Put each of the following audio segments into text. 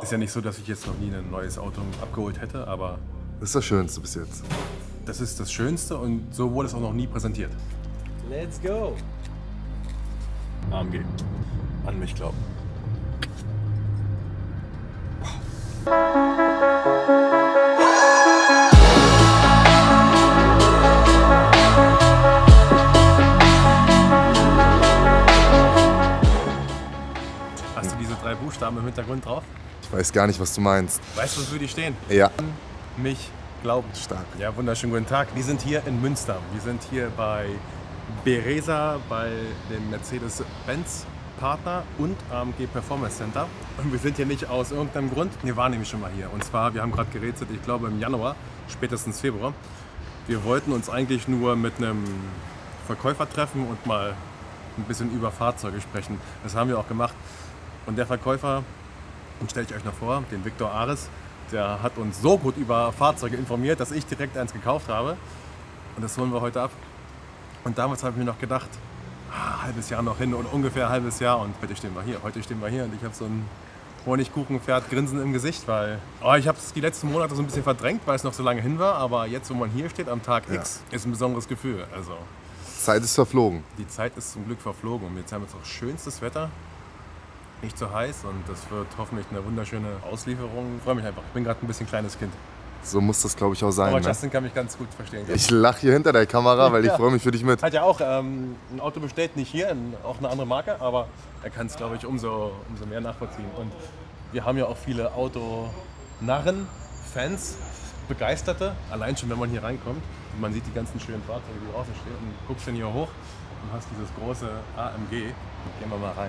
Ist ja nicht so, dass ich jetzt noch nie ein neues Auto abgeholt hätte, aber Das ist das Schönste bis jetzt. das ist das Schönste und so wurde es auch noch nie präsentiert. Let's go! AMG. An mich glauben. Hast du diese 3 Buchstaben im Hintergrund drauf? Ich weiß gar nicht, was du meinst. Weißt du, wofür die stehen? Ja, Mich glauben. stark. Ja, wunderschönen guten Tag. Wir sind hier in Münster. Wir sind hier bei Beresa, bei dem Mercedes-Benz-Partner und AMG Performance Center. Und wir sind hier nicht aus irgendeinem Grund. Wir waren nämlich schon mal hier. Und zwar, wir haben gerade gerätselt, ich glaube im Januar, spätestens Februar. Wir wollten uns eigentlich nur mit einem Verkäufer treffen und mal ein bisschen über Fahrzeuge sprechen. Das haben wir auch gemacht. Und der Verkäufer, den stelle ich euch noch vor, den Viktor Ares, der hat uns so gut über Fahrzeuge informiert, dass ich direkt eins gekauft habe. Und das holen wir heute ab. Und damals habe ich mir noch gedacht, halbes Jahr noch hin oder ungefähr ein halbes Jahr. Und heute stehen wir hier. Heute stehen wir hier und ich habe so ein Honigkuchenpferd Grinsen im Gesicht, weil ich habe es die letzten Monate so ein bisschen verdrängt, weil es noch so lange hin war. Aber jetzt, wo man hier steht am Tag X, ist ein besonderes Gefühl. Also Zeit ist verflogen. die Zeit ist zum Glück verflogen und jetzt haben wir jetzt auch schönstes Wetter. Nicht so heiß und das wird hoffentlich eine wunderschöne Auslieferung. Ich freue mich einfach. Ich bin gerade ein bisschen kleines Kind. So muss das, glaube ich, auch sein. Aber Ne? Justin kann mich ganz gut verstehen. Ich lache hier hinter der Kamera, weil ich Ja. freue mich für dich mit. Hat ja auch ein Auto bestellt, nicht hier, auch eine andere Marke, aber er kann es, glaube ich, umso mehr nachvollziehen. Und wir haben ja auch viele Autonarren, Fans, Begeisterte. Allein schon, wenn man hier reinkommt und man sieht die ganzen schönen Fahrzeuge, die draußen stehen und guckst dann hier hoch und hast dieses große AMG. Gehen wir mal rein.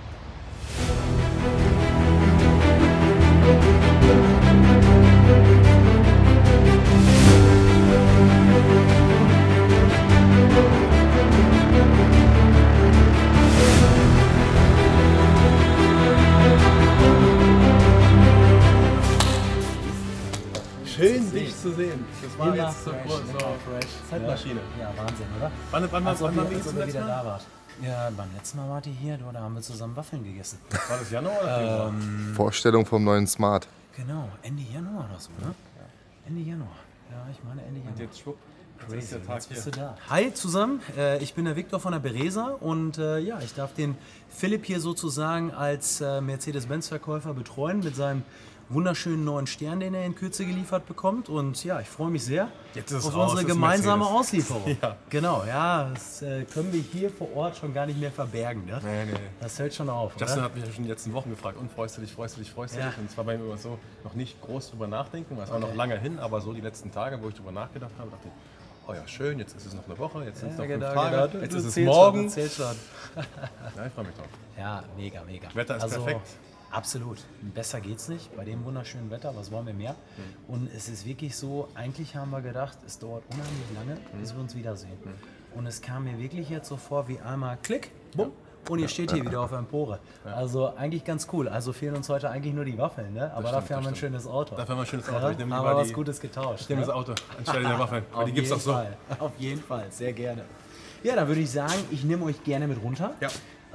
Schön, dich zu sehen. Das war Immer jetzt so fresh, groß. immer fresh. Zeitmaschine. Ja, Wahnsinn, oder? Wann Als ob waren ihr wir zum wieder letzten Mal? da wart. Ja, beim letzten Mal wart ihr hier, da haben wir zusammen Waffeln gegessen. War das Januar oder Februar? Vorstellung vom neuen Smart. Genau, Ende Januar oder so, ne? Ende Januar. Ja, ich meine Ende Januar. Jetzt schwupp. Jetzt ist der Tag Jetzt bist hier. du da. Hi zusammen, ich bin der Viktor von der Beresa und ja, ich darf den Philipp hier sozusagen als Mercedes-Benz-Verkäufer betreuen mit seinem wunderschönen neuen Stern, den er in Kürze geliefert bekommt. Und ja, ich freue mich sehr Jetzt ist es auf raus, unsere das ist gemeinsame Mercedes. Auslieferung. Ja. Genau, ja, das können wir hier vor Ort schon gar nicht mehr verbergen. Ne? Nee. Das fällt schon auf. Justin Oder? hat mich ja schon die letzten Wochen gefragt, und freust du dich? Ja. Und zwar bei mir immer so, noch nicht groß drüber nachdenken, weil es war noch lange hin, aber so die letzten Tage, wo ich drüber nachgedacht habe, dachte ich, oh ja, schön, jetzt ist es noch eine Woche, jetzt sind es noch 5 Tage, genau. jetzt Du ist es zählst morgen. Schon, du zählst schon. Ja, ich freue mich drauf. Ja, mega, mega. Wetter ist perfekt. Absolut. Besser geht's nicht bei dem wunderschönen Wetter. Was wollen wir mehr? Und es ist wirklich so, eigentlich haben wir gedacht, es dauert unheimlich lange, bis wir uns wiedersehen. Und es kam mir wirklich jetzt so vor wie einmal Klick, bumm, und ihr steht hier wieder auf der Empore. Also eigentlich ganz cool. Also fehlen uns heute eigentlich nur die Waffeln, ne? Aber dafür haben wir ein schönes Auto. Dafür haben wir ein schönes Auto. Ja, Ich nehme aber lieber was Gutes getauscht. Ich nehme das Auto anstelle der Waffeln, weil die Auf gibt es auch jeden so. Fall. Auf jeden Fall, sehr gerne. Ja, dann würde ich sagen, ich nehme euch gerne mit runter. Ja.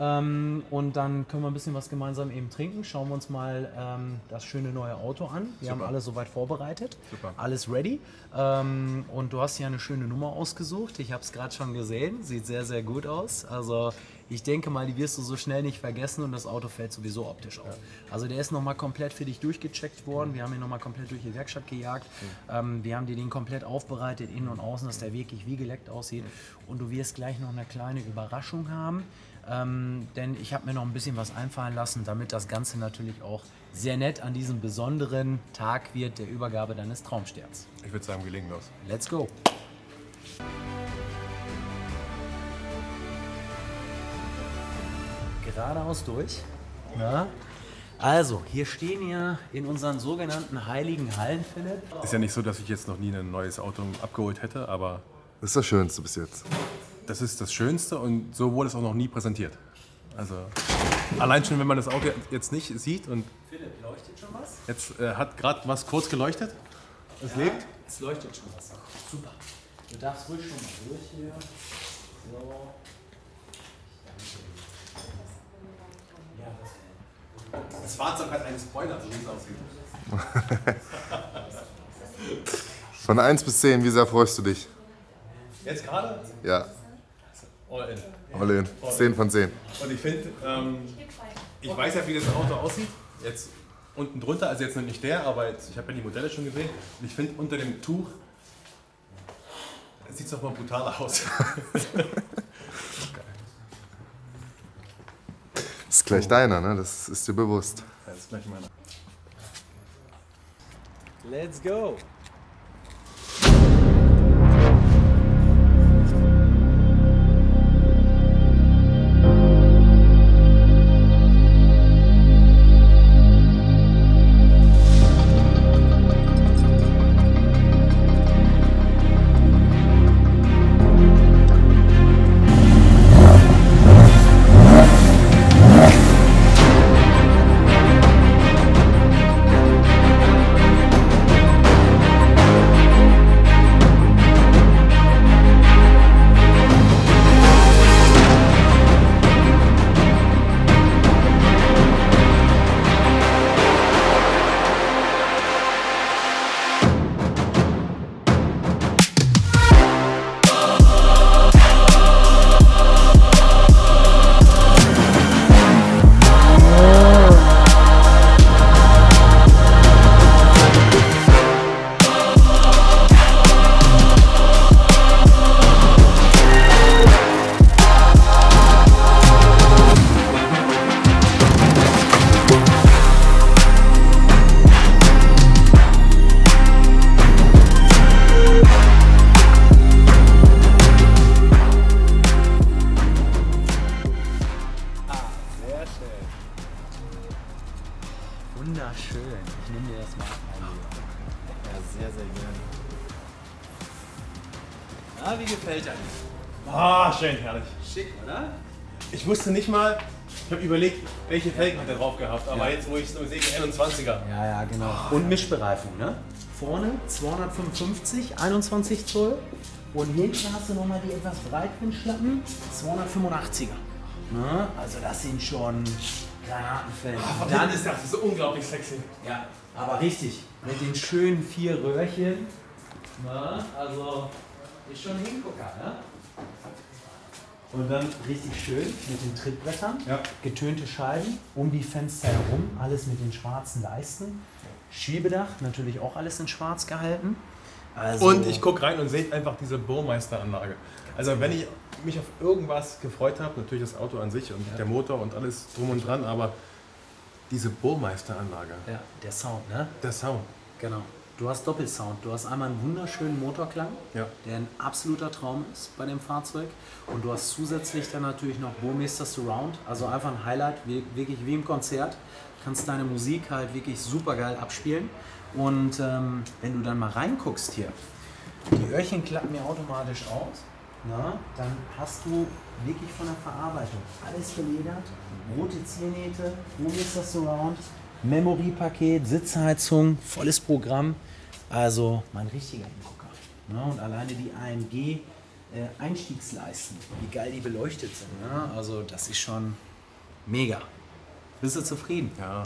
Und dann können wir ein bisschen was gemeinsam eben trinken. Schauen wir uns mal das schöne neue Auto an. Wir haben alles soweit vorbereitet. Super. Alles ready. Und du hast ja eine schöne Nummer ausgesucht. Ich habe es gerade schon gesehen. Sieht sehr, sehr gut aus. Also ich denke mal, die wirst du so schnell nicht vergessen und das Auto fällt sowieso optisch auf. Also der ist nochmal komplett für dich durchgecheckt worden. Wir haben ihn nochmal komplett durch die Werkstatt gejagt. Wir haben dir den komplett aufbereitet, innen und außen, dass der wirklich wie geleckt aussieht. Und du wirst gleich noch eine kleine Überraschung haben. Denn ich habe mir noch ein bisschen was einfallen lassen, damit das Ganze natürlich auch sehr nett an diesem besonderen Tag wird, der Übergabe deines Traumsterns. Ich würde sagen, wir legen los. Let's go! Geradeaus durch. Ja. Also, hier stehen wir in unseren sogenannten heiligen Hallen, Philipp. Ist ja nicht so, dass ich jetzt noch nie ein neues Auto abgeholt hätte, aber Das ist das Schönste bis jetzt. das ist das Schönste und so wurde es auch noch nie präsentiert. Also allein schon, wenn man das Auto jetzt nicht sieht und Philipp, leuchtet schon was? jetzt hat gerade was kurz geleuchtet. Es lebt. Es leuchtet schon was. Super. Du darfst ruhig schon mal durch hier. So. Ja, das Das Fahrzeug hat einen Spoiler, so wie es aussieht. Von 1 bis 10, wie sehr freust du dich? Jetzt gerade? Ja, All in. all in. 10 von 10. Und ich finde, ich weiß ja, wie das Auto aussieht. Jetzt unten drunter, also jetzt noch nicht der, aber jetzt, ich habe ja die Modelle schon gesehen. Und ich finde, unter dem Tuch sieht es doch mal brutaler aus. Das ist gleich deiner, ne? Das ist dir bewusst. Das ist gleich meiner. Let's go! Wunderschön. Ich nehme dir das mal ein. Ja, sehr, sehr gerne. Wie gefällt er dir? Ah, schön, herrlich. Schick, oder? Ich wusste nicht mal, ich habe überlegt, welche Felgen hat er drauf gehabt, aber jetzt, wo ich es nur sehe, die 21er. Ja, ja, genau. Und Mischbereifung, ne? Vorne 255, 21 Zoll. Und hinten hast du nochmal die etwas breiteren Schlappen, 285er. Ne? Also das sind schon Granatenfelgen. Und dann ist das so unglaublich sexy. Ja, aber richtig. Mit den schönen 4 Röhrchen. Ne? Also ist schon ein Hingucker, ne? Und dann richtig schön mit den Trittbrettern, Ja. getönte Scheiben um die Fenster herum, alles mit den schwarzen Leisten. Schiebedach, natürlich auch alles in schwarz gehalten. Also Und ich gucke rein und sehe einfach diese Burmeister-Anlage. Also wenn ich mich auf irgendwas gefreut habe, natürlich das Auto an sich und der Motor und alles drum und dran, aber diese Burmeister-Anlage, ja, der Sound, ne? der Sound. Genau. Du hast Doppelsound. Du hast einmal einen wunderschönen Motorklang, Ja. der ein absoluter Traum ist bei dem Fahrzeug. Und du hast zusätzlich dann natürlich noch Burmeister Surround, also einfach ein Highlight, wirklich wie im Konzert. Du kannst deine Musik halt wirklich super geil abspielen. Und wenn du dann mal reinguckst hier, die Öhrchen klappen mir automatisch aus. Na, dann hast du wirklich von der Verarbeitung alles geledert, rote Ziernähte, Burmeister Surround, Memory-Paket, Sitzheizung, volles Programm. Also mein richtiger Hingucker. Ne? Und alleine die AMG Einstiegsleisten, wie geil die beleuchtet sind. Ne? Also das ist schon mega. Bist du zufrieden? Ja.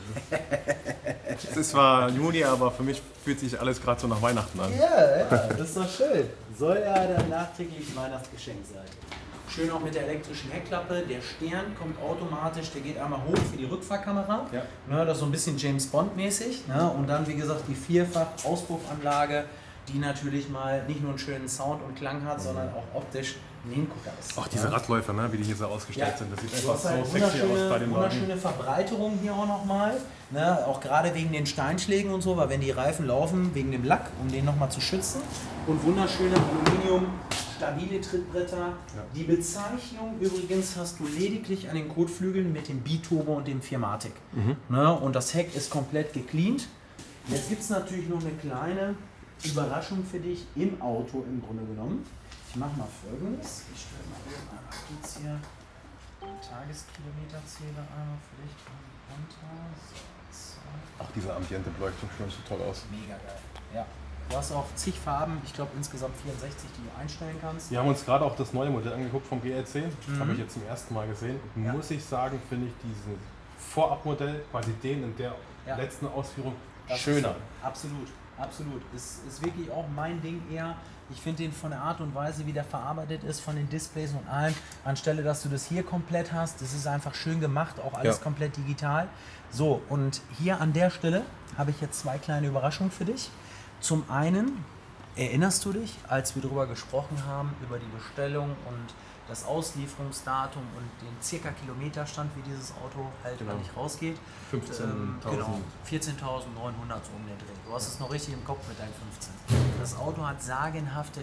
Es ist zwar Juni, aber für mich fühlt sich alles gerade so nach Weihnachten an. Ja, das ist doch schön. Soll ja dann nachträglich Weihnachtsgeschenk sein. Schön auch mit der elektrischen Heckklappe. Der Stern kommt automatisch, der geht einmal hoch für die Rückfahrkamera. Ja. Ne, das ist so ein bisschen James Bond mäßig. Ne? Und dann, wie gesagt, die Vierfach-Auspuffanlage, die natürlich mal nicht nur einen schönen Sound und Klang hat, sondern auch optisch ein Hingucker ist. Auch diese Radläufer, ne, wie die hier so ausgestellt Ja. sind, das sieht Du einfach hast so halt sexy aus bei dem Wagen. wunderschöne Verbreiterung hier auch nochmal. Ne? Auch gerade wegen den Steinschlägen und so, weil wenn die Reifen laufen, wegen dem Lack, um den nochmal zu schützen. Und wunderschöne Aluminium, stabile Trittbretter. Ja. Die Bezeichnung übrigens hast du lediglich an den Kotflügeln mit dem Biturbo und dem 4MATIC. Ne? Und das Heck ist komplett gecleant. Jetzt gibt es natürlich noch eine kleine Überraschung für dich im Auto im Grunde genommen. Ich mache mal Folgendes. Ich stelle mal eben einmal kurz hier den Tageskilometerzähler einmal für dich runter. So. Auch diese Ambiente-Beleuchtung schaut so toll aus. Mega geil. Ja. Du hast auch zig Farben, ich glaube insgesamt 64, die du einstellen kannst. Wir haben uns gerade auch das neue Modell angeguckt vom GLC. Habe ich jetzt zum ersten Mal gesehen. Ja. Muss ich sagen, finde ich diese Vorabmodell, quasi den in der Ja. letzten Ausführung, Das schöner. Ist, absolut, absolut. Ist wirklich auch mein Ding eher. Ich finde den von der Art und Weise, wie der verarbeitet ist, von den Displays und allem, anstelle, dass du das hier komplett hast, das ist einfach schön gemacht, auch alles komplett digital. So, und hier an der Stelle habe ich jetzt zwei kleine Überraschungen für dich. Zum einen, erinnerst du dich, als wir darüber gesprochen haben, über die Bestellung und das Auslieferungsdatum und den circa Kilometerstand, wie dieses Auto halt eigentlich rausgeht? 15.000. Genau, 14.900 so um den Dreh. Du hast es noch richtig im Kopf mit deinen 15. Das Auto hat sagenhafte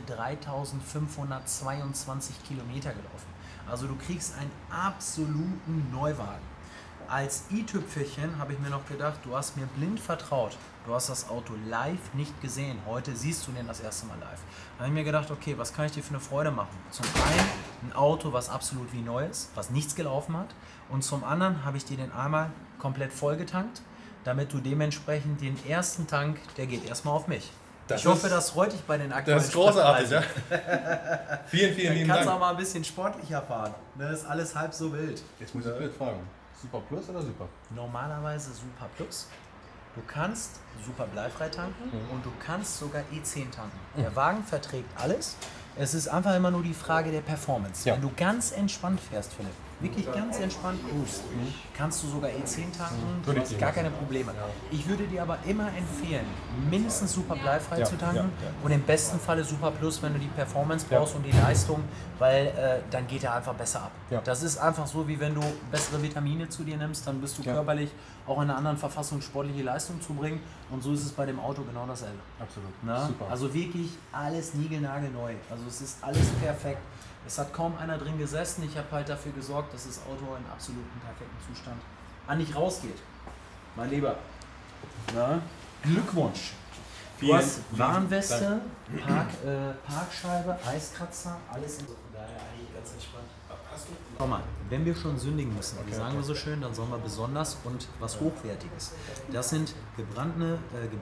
3.522 Kilometer gelaufen. Also du kriegst einen absoluten Neuwagen. Als i-Tüpfelchen habe ich mir noch gedacht, du hast mir blind vertraut. Du hast das Auto live nicht gesehen. Heute siehst du den das erste Mal live. Da habe ich mir gedacht, okay, was kann ich dir für eine Freude machen? Zum einen ein Auto, was absolut wie neu ist, was nichts gelaufen hat. Und zum anderen habe ich dir den einmal komplett voll getankt, damit du dementsprechend den ersten Tank, der geht erstmal auf mich. Ich hoffe, das freut dich bei den aktuellen Das ist großartig, ja. Vielen, vielen Dann lieben kannst du Dank. auch mal ein bisschen sportlicher fahren. Das ist alles halb so wild. Jetzt muss ich Bild fragen. Super Plus oder Super? Normalerweise Super Plus. Du kannst Super bleifrei tanken und du kannst sogar E10 tanken. Der Wagen verträgt alles. Es ist einfach immer nur die Frage der Performance. Ja. Wenn du ganz entspannt fährst, Philipp, wirklich ganz entspannt cruist, kannst du sogar E10 tanken, du hast gar keine Probleme. Ich würde dir aber immer empfehlen, mindestens Super bleifrei zu tanken und im besten Falle Super Plus, wenn du die Performance brauchst und die Leistung, weil dann geht er einfach besser ab. Ja. Das ist einfach so, wie wenn du bessere Vitamine zu dir nimmst, dann bist du körperlich auch in einer anderen Verfassung sportliche Leistung zu bringen und so ist es bei dem Auto genau dasselbe. Absolut. Na? Super. Also wirklich alles niegelnagelneu. Also es ist alles perfekt. Es hat kaum einer drin gesessen. Ich habe halt dafür gesorgt, dass das Auto in absoluten perfekten Zustand an dich rausgeht. Mein Lieber. Na? Glückwunsch. Du Vielen hast lieben Warnweste, Parkscheibe, Eiskratzer, alles in so. Von daher eigentlich ganz entspannt. Schau mal, wenn wir schon sündigen müssen, wie sagen wir so schön, dann sollen wir besonders und was Hochwertiges. Das sind gebratene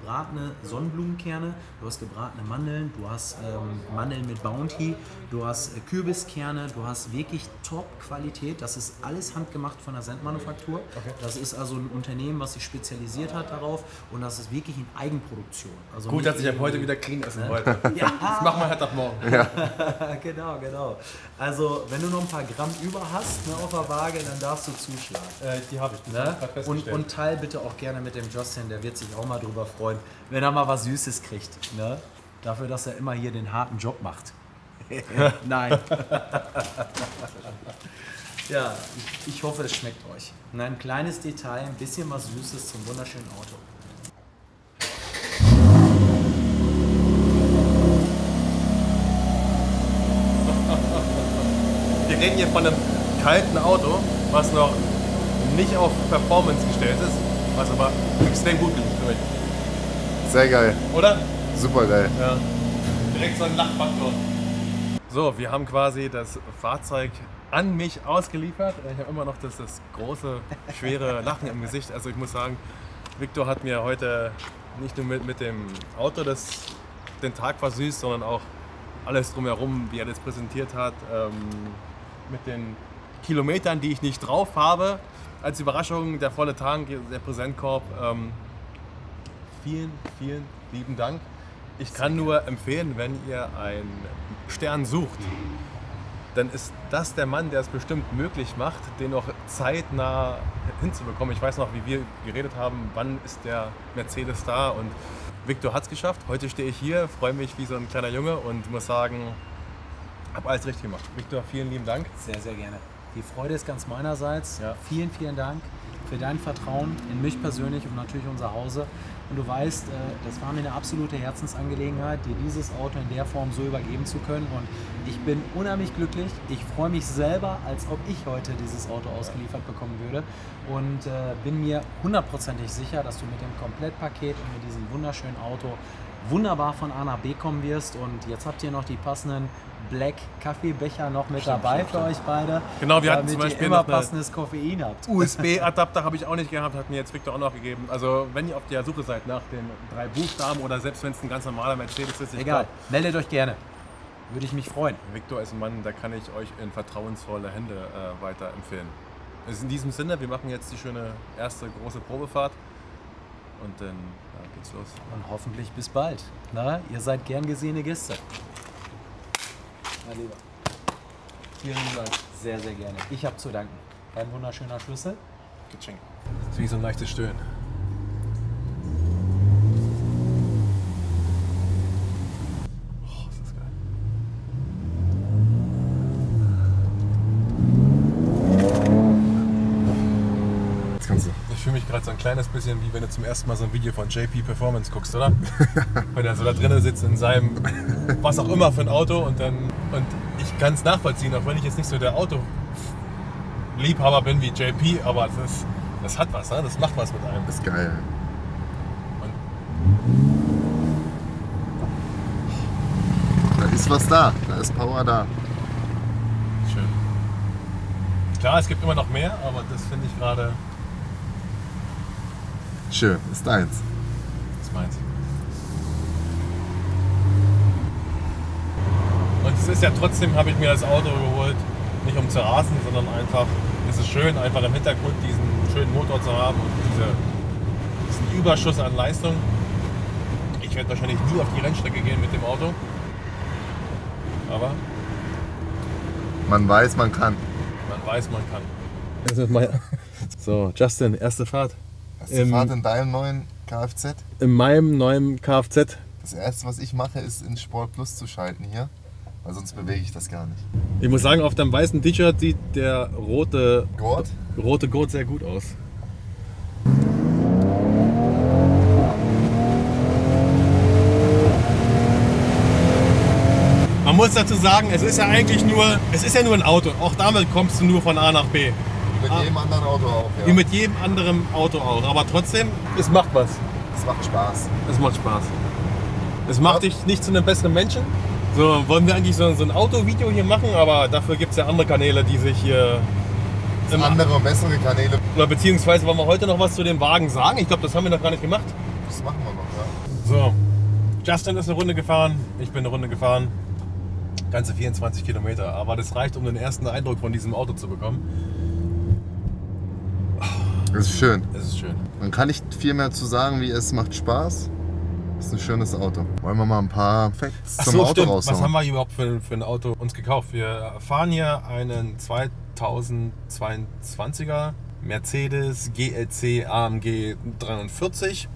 Sonnenblumenkerne, du hast gebratene Mandeln, du hast Mandeln mit Bounty, du hast Kürbiskerne, du hast wirklich Top-Qualität. Das ist alles handgemacht von der Sendmanufaktur. Das ist also ein Unternehmen, was sich spezialisiert hat darauf und das ist wirklich in Eigenproduktion. Also Gut, nicht dass ich ab heute irgendwie- wieder clean essen wollte. Ja. Das machen wir halt ab morgen. Genau. Also, wenn du noch ein paar Gramm über hast auf der Waage, dann darfst du zuschlagen. Die habe ich. Das Ne? hab ich grad festgestellt. Und teil bitte auch gerne mit dem Justin, der wird sich auch mal drüber freuen, wenn er mal was Süßes kriegt. Ne? Dafür, dass er immer hier den harten Job macht. Nein. Ja, ich hoffe, es schmeckt euch. Und ein kleines Detail, ein bisschen was Süßes zum wunderschönen Auto. Wir reden hier von einem kalten Auto, was noch nicht auf Performance gestellt ist, was aber extrem gut gelingt für mich. Sehr geil. Oder? Super geil. Ja. Direkt so ein Lachfaktor. So, wir haben quasi das Fahrzeug an mich ausgeliefert. Ich habe immer noch das große, schwere Lachen im Gesicht. Also ich muss sagen, Victor hat mir heute nicht nur mit dem Auto den Tag versüßt, sondern auch alles drumherum, wie er das präsentiert hat, mit den Kilometern, die ich nicht drauf habe. Als Überraschung der volle Tank, der Präsentkorb. Vielen, vielen lieben Dank. Ich kann nur empfehlen, wenn ihr einen Stern sucht, dann ist das der Mann, der es bestimmt möglich macht, den noch zeitnah hinzubekommen. Ich weiß noch, wie wir geredet haben, wann ist der Mercedes da, und Victor hat es geschafft. Heute stehe ich hier, freue mich wie so ein kleiner Junge und muss sagen, habe alles richtig gemacht. Victor, vielen lieben Dank. Sehr, sehr gerne. Die Freude ist ganz meinerseits. Ja. Vielen, vielen Dank für dein Vertrauen in mich persönlich und natürlich unser Hause. Und du weißt, das war mir eine absolute Herzensangelegenheit, dir dieses Auto in der Form so übergeben zu können. Und ich bin unheimlich glücklich. Ich freue mich selber, als ob ich heute dieses Auto ausgeliefert bekommen würde. Und bin mir hundertprozentig sicher, dass du mit dem Komplettpaket und mit diesem wunderschönen Auto wunderbar von A nach B kommen wirst. Und jetzt habt ihr noch die passenden Black Kaffeebecher noch mit dabei für euch beide. Genau, wir hatten damit zum Beispiel ihr immer noch eine passendes Koffein habt. USB-Adapter habe ich auch nicht gehabt, hat mir jetzt Victor auch noch gegeben. Also wenn ihr auf der Suche seid nach den 3 Buchstaben oder selbst wenn es ein ganz normaler Mercedes ist, ich Egal, glaub, meldet euch gerne. Würde ich mich freuen. Victor ist ein Mann, da kann ich euch in vertrauensvolle Hände weiterempfehlen. Also in diesem Sinne, wir machen jetzt die schöne erste große Probefahrt und dann geht's los. Und hoffentlich bis bald. Na, ihr seid gern gesehene Gäste. Mein Lieber. Vielen Dank. Sehr, sehr gerne. Ich habe zu danken. Ein wunderschöner Schlüssel. Geschenkt. Das ist wie so ein leichtes Stöhnen. Oh, ist das geil. Jetzt kannst du. Ich fühle mich gerade so ein kleines bisschen, wie wenn du zum ersten Mal so ein Video von JP Performance guckst, oder? Wenn er so da drinnen sitzt in seinem, was auch immer für ein Auto und ich kann es nachvollziehen, auch wenn ich jetzt nicht so der Autoliebhaber bin wie JP, aber das hat was, ne? Das macht was mit einem. Das ist geil. Und Da ist was da. Da ist Power da. schön. Klar, es gibt immer noch mehr, aber das finde ich gerade, Schön. Ist deins. das ist meins. Und es ist ja trotzdem, habe ich mir das Auto geholt, nicht um zu rasen, sondern einfach, es ist schön, einfach im Hintergrund diesen schönen Motor zu haben und diesen Überschuss an Leistung. Ich werde wahrscheinlich nie auf die Rennstrecke gehen mit dem Auto. Aber Man weiß, man kann. man weiß, man kann. Das ist so, Justin, erste Fahrt. Erste Fahrt in deinem neuen Kfz. In meinem neuen Kfz. Das erste, was ich mache, ist in Sport Plus zu schalten hier. Weil sonst bewege ich das gar nicht. Ich muss sagen, auf deinem weißen T-Shirt sieht der rote Gurt? Gurt sehr gut aus. Man muss dazu sagen, es ist ja nur ein Auto. Auch damit kommst du nur von A nach B. Mit jedem anderen Auto auch, Wie ja. mit jedem anderen Auto auch. Aber trotzdem, es macht was. Es macht Spaß. Es macht Spaß. Es macht dich nicht zu einem besseren Menschen. So, wollen wir eigentlich so ein Autovideo hier machen, aber dafür gibt es ja andere Kanäle, die sich hier... Andere und bessere Kanäle. Oder beziehungsweise wollen wir heute noch was zu dem Wagen sagen? Ich glaube, das haben wir noch gar nicht gemacht. Das machen wir noch, ja. So, Justin ist eine Runde gefahren, ich bin eine Runde gefahren. Ganze 24 Kilometer, aber das reicht, um den ersten Eindruck von diesem Auto zu bekommen. Das ist schön. Es ist schön. Man kann nicht viel mehr zu sagen, wie es macht Spaß. Das ist ein schönes Auto. Wollen wir mal ein paar Facts Ach zum so, Auto stimmt. raushauen? Was haben wir überhaupt für ein Auto uns gekauft? Wir fahren hier einen 2022er Mercedes GLC AMG 43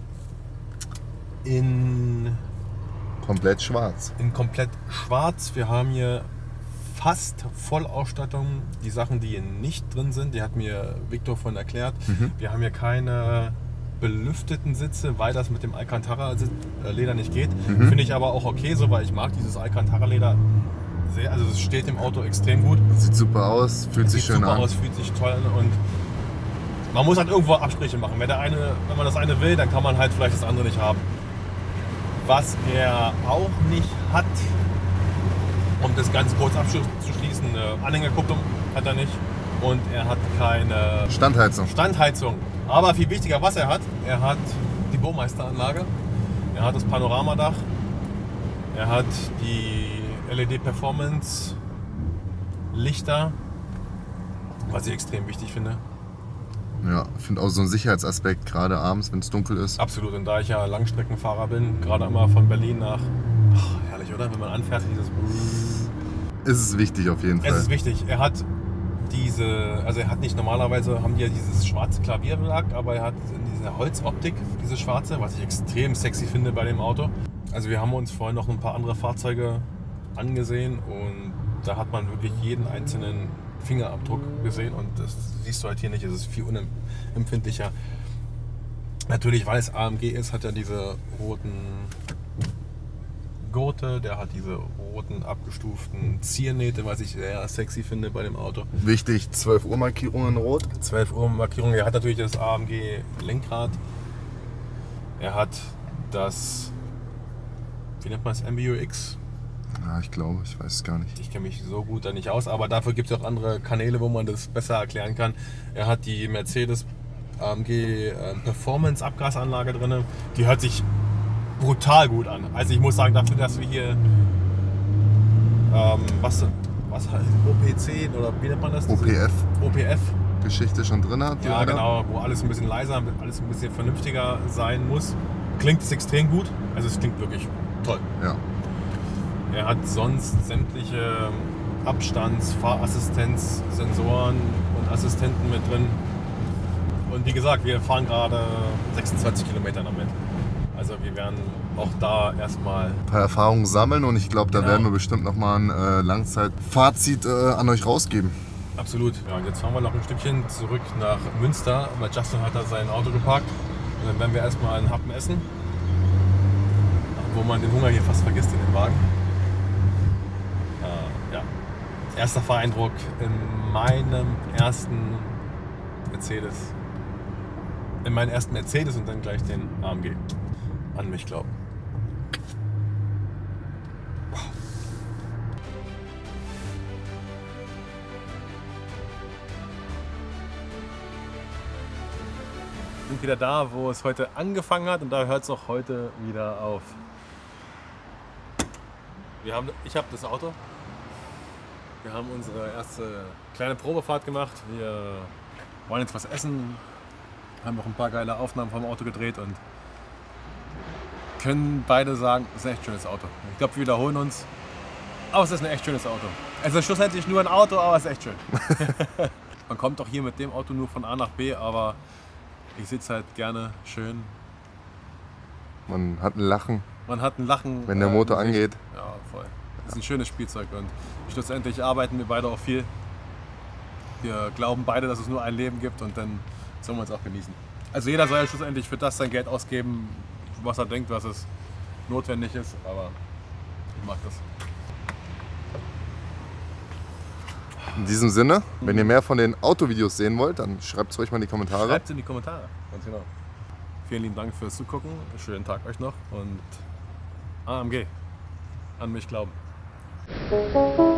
in Komplett schwarz. komplett schwarz. Wir haben hier fast Vollausstattung. Die Sachen, die hier nicht drin sind, die hat mir Victor von erklärt. Wir haben hier keine belüfteten Sitze, weil das mit dem Alcantara-Leder nicht geht. Finde ich aber auch okay so, weil ich mag dieses Alcantara-Leder sehr. Also es steht dem Auto extrem gut. Sieht super aus, fühlt sich Sieht schön super an. aus, fühlt sich toll an und man muss halt irgendwo Abstriche machen. Wenn man das eine will, dann kann man halt vielleicht das andere nicht haben. Was er auch nicht hat, um das ganz kurz abzuschließen, eine Anhängerkupplung hat er nicht und er hat keine Standheizung. Standheizung. Aber viel wichtiger, was er hat die Baumeisteranlage, er hat das Panoramadach, er hat die LED-Performance Lichter, was ich extrem wichtig finde. Ja, ich finde auch so ein Sicherheitsaspekt, gerade abends, wenn es dunkel ist. Absolut, und da ich ja Langstreckenfahrer bin, gerade einmal von Berlin nach, herrlich, oder? Wenn man anfährt, dieses... Ist es wichtig auf jeden Fall. Es ist wichtig. Er hat nicht normalerweise, haben die ja dieses schwarze Klavierlack, aber er hat diese Holzoptik, diese schwarze, was ich extrem sexy finde bei dem Auto. Also wir haben uns vorhin noch ein paar andere Fahrzeuge angesehen und da hat man wirklich jeden einzelnen Fingerabdruck gesehen und das siehst du halt hier nicht, es ist viel unempfindlicher. Natürlich, weil es AMG ist, hat er diese roten Gurte, der hat diese roten abgestuften Ziernähte, was ich sehr sexy finde bei dem Auto. Wichtig, 12 Uhr Markierung in Rot. 12 Uhr Markierung, er hat natürlich das AMG Lenkrad, er hat das, wie nennt man das, MBUX? Ja, ich glaube, ich weiß es gar nicht. Ich kenne mich so gut da nicht aus, aber dafür gibt es auch andere Kanäle, wo man das besser erklären kann. Er hat die Mercedes AMG Performance Abgasanlage drin, die hört sich brutal gut an. Also ich muss sagen, dafür, dass wir hier was heißt OP10 oder wie nennt man das? OPF. OPF Geschichte schon drin hat. Ja, genau, wo alles ein bisschen leiser, alles ein bisschen vernünftiger sein muss. Klingt es extrem gut, also es klingt wirklich toll. Ja. Er hat sonst sämtliche Abstands-, Fahrassistenz-, Sensoren und Assistenten mit drin. Und wie gesagt, wir fahren gerade 26 Kilometer damit. Also wir werden auch da erstmal Ein paar Erfahrungen sammeln und ich glaube, da Genau. werden wir bestimmt nochmal ein Langzeitfazit an euch rausgeben. absolut. Ja, und jetzt fahren wir noch ein Stückchen zurück nach Münster, weil Justin hat da sein Auto geparkt. Und dann werden wir erstmal einen Happen essen, wo man den Hunger hier fast vergisst in dem Wagen. Ja. Erster Fahreindruck in meinem ersten Mercedes. In meinen ersten Mercedes und dann gleich den AMG. An mich glauben. Wir sind wieder da, wo es heute angefangen hat und da hört es auch heute wieder auf. Ich habe das Auto. Wir haben unsere erste kleine Probefahrt gemacht. Wir wollen jetzt was essen, haben auch ein paar geile Aufnahmen vom Auto gedreht und können beide sagen, es ist ein echt schönes Auto. Ich glaube, wir wiederholen uns, aber es ist ein echt schönes Auto. Es ist schlussendlich nur ein Auto, aber es ist echt schön. Man kommt auch hier mit dem Auto nur von A nach B, aber ich sitze halt gerne schön. Man hat ein Lachen, Man hat ein Lachen. wenn der Motor im Gesicht. angeht. Ja, voll. Das ist ein schönes Spielzeug und schlussendlich arbeiten wir beide auch viel. Wir glauben beide, dass es nur ein Leben gibt und dann sollen wir es auch genießen. Also jeder soll ja schlussendlich für das sein Geld ausgeben, was er denkt, was es notwendig ist, aber ich mag das. In diesem Sinne, wenn ihr mehr von den Autovideos sehen wollt, dann schreibt es ruhig mal in die Kommentare. Schreibt es in die Kommentare, ganz genau. Vielen lieben Dank fürs Zugucken, schönen Tag euch noch und AMG, an mich glauben.